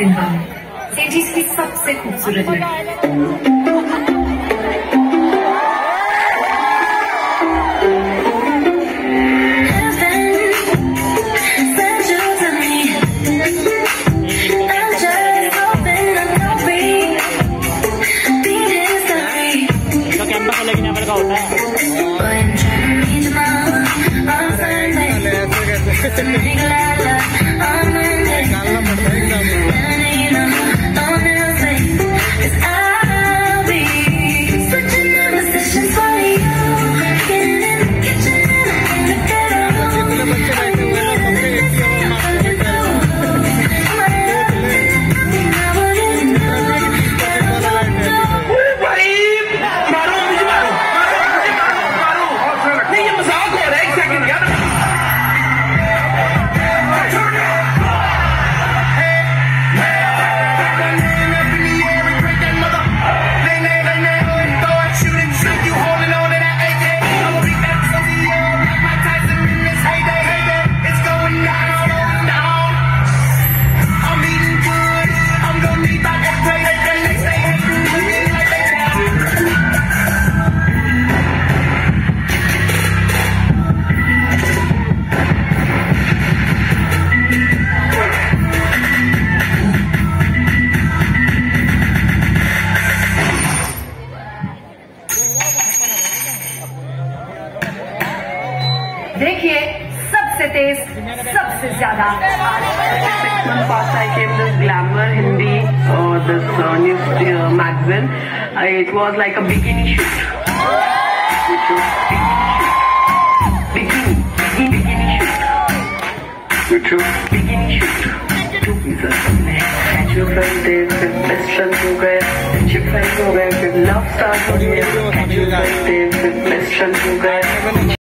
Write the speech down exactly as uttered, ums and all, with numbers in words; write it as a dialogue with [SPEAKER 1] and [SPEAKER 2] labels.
[SPEAKER 1] Sinha centuries की सबसे खूबसूरत लड़की। देखिए सबसे तेज सबसे ज्यादा
[SPEAKER 2] six months past I came this Glamour Hindi or this uh, news uh, magazine. Uh, it was like a bikini shoot. Which was bikini shoot. Bikini, bikini shoot. Which was bikini shoot. Two pieces. Casual friends थे, फिर best friends हो गए, friendship friends हो गए, फिर love start हो गया. Casual friends थे, फिर best friends हो गए.